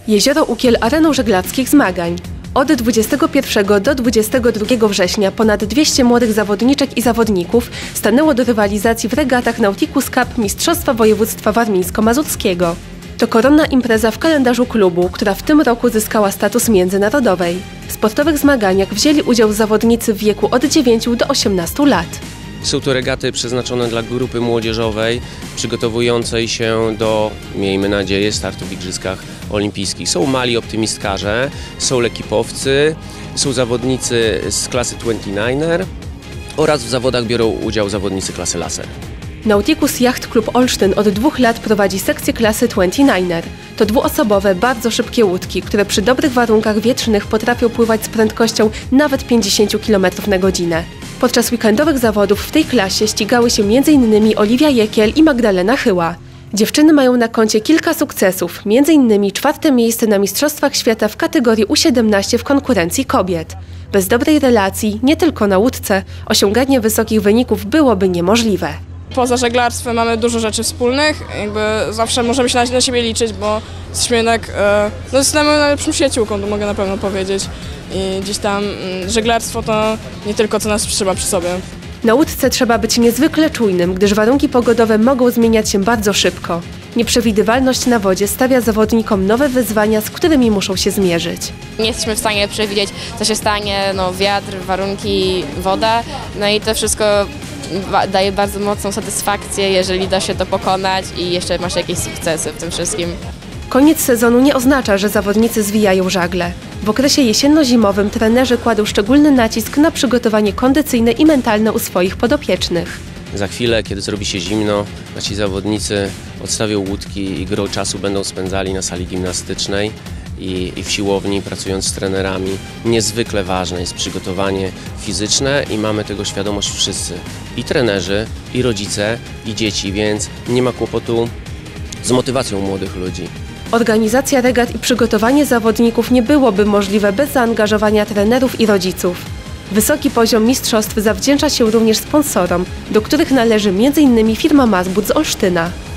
Jezioro Ukiel areną żeglarskich zmagań. Od 21 do 22 września ponad 200 młodych zawodniczek i zawodników stanęło do rywalizacji w regatach Nauticus Cup Mistrzostwa Województwa Warmińsko-Mazurskiego. To koronna impreza w kalendarzu klubu, która w tym roku zyskała status międzynarodowej. W sportowych zmaganiach wzięli udział zawodnicy w wieku od 9 do 18 lat. Są to regaty przeznaczone dla grupy młodzieżowej przygotowującej się do, miejmy nadzieję, startu w Igrzyskach Olimpijskich. Są mali optymistkarze, są lekipowcy, są zawodnicy z klasy 29er oraz w zawodach biorą udział zawodnicy klasy laser. Nauticus Yacht Club Olsztyn od 2 lat prowadzi sekcję klasy 29er. To dwuosobowe, bardzo szybkie łódki, które przy dobrych warunkach wietrznych potrafią pływać z prędkością nawet 50 km na godzinę. Podczas weekendowych zawodów w tej klasie ścigały się m.in. Oliwia Jekiel i Magdalena Chyła. Dziewczyny mają na koncie kilka sukcesów, m.in. 4. miejsce na Mistrzostwach Świata w kategorii U17 w konkurencji kobiet. Bez dobrej relacji, nie tylko na łódce, osiąganie wysokich wyników byłoby niemożliwe. Poza żeglarstwem mamy dużo rzeczy wspólnych, zawsze możemy się na siebie liczyć, bo jesteśmy jednak, jesteśmy najlepszą przyjaciółką, to mogę na pewno powiedzieć. I gdzieś tam żeglarstwo to nie tylko co nas trzyma przy sobie. Na łódce trzeba być niezwykle czujnym, gdyż warunki pogodowe mogą zmieniać się bardzo szybko. Nieprzewidywalność na wodzie stawia zawodnikom nowe wyzwania, z którymi muszą się zmierzyć. Nie jesteśmy w stanie przewidzieć, co się stanie, wiatr, warunki, woda, i to wszystko daje bardzo mocną satysfakcję, jeżeli da się to pokonać i jeszcze masz jakieś sukcesy w tym wszystkim. Koniec sezonu nie oznacza, że zawodnicy zwijają żagle. W okresie jesienno-zimowym trenerzy kładą szczególny nacisk na przygotowanie kondycyjne i mentalne u swoich podopiecznych. Za chwilę, kiedy zrobi się zimno, nasi zawodnicy odstawią łódki i gro czasu będą spędzali na sali gimnastycznej i w siłowni, pracując z trenerami. Niezwykle ważne jest przygotowanie fizyczne i mamy tego świadomość wszyscy. I trenerzy, i rodzice, i dzieci, więc nie ma kłopotu z motywacją młodych ludzi. Organizacja regat i przygotowanie zawodników nie byłoby możliwe bez zaangażowania trenerów i rodziców. Wysoki poziom mistrzostw zawdzięcza się również sponsorom, do których należy m.in. firma Mazbut z Olsztyna.